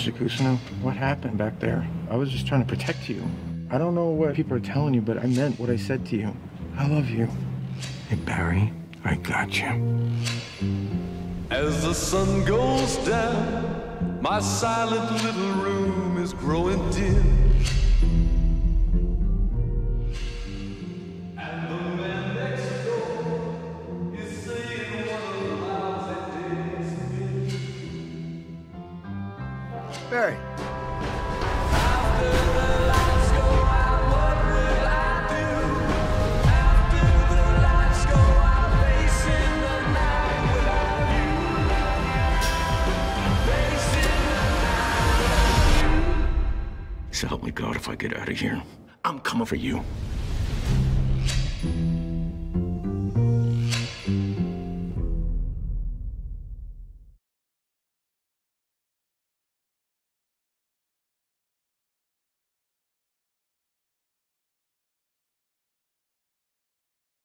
Mr. Cousineau, what happened back there? I was just trying to protect you. I don't know what people are telling you, but I meant what I said to you. I love you. Hey, Barry, I got you. As the sun goes down, my silent little room is growing dim. And the man next door is saying one of the lies that days been. Barry. After the lights go out, what will I do? After the lights go out, facing the night without you. Facing the night without you. So help me God, if I get out of here, I'm coming for you.